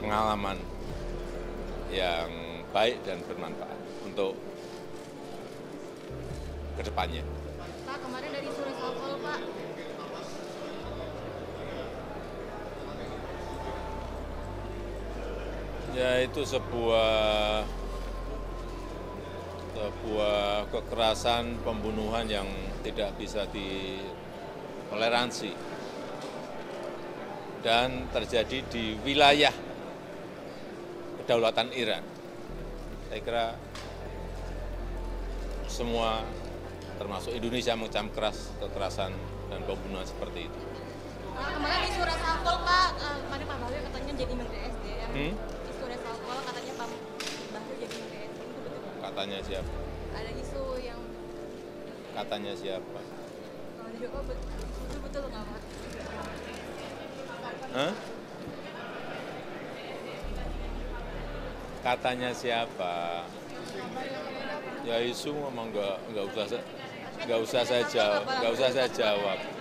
pengalaman yang baik dan bermanfaat untuk kedepannya. Pak, kemarin dari isu reshuffle, Pak. Ya itu sebuah kekerasan pembunuhan yang tidak bisa ditoleransi dan terjadi di wilayah kedaulatan Iran. Saya kira semua termasuk Indonesia mengecam keras kekerasan dan pembunuhan seperti itu. Kemarin isu reshuffle, Pak. Kemarin Pak Bahlil katanya jadi Menteri SDM. Isu reshuffle katanya Pak Bahlil jadi Menteri SDM, itu betul? Katanya siapa? Ada isu yang Katanya siapa? itu betul nggak, Pak? Hah? Katanya siapa? Ya isu memang nggak usah saya jawab.